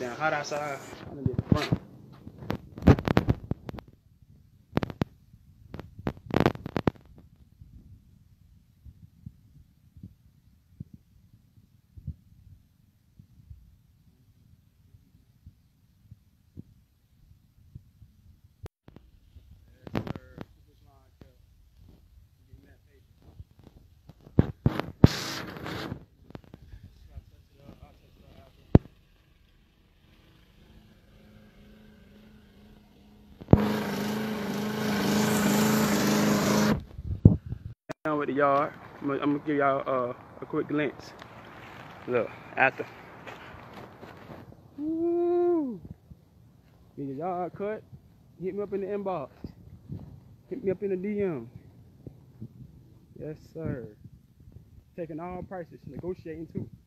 damn hot outside. I'm gonna get the front. Down with the yard. I'm gonna give y'all a quick glimpse. Look, after. Woo! Get your yard cut. Hit me up in the inbox. Hit me up in the DM. Yes, sir. Taking all prices, negotiating too.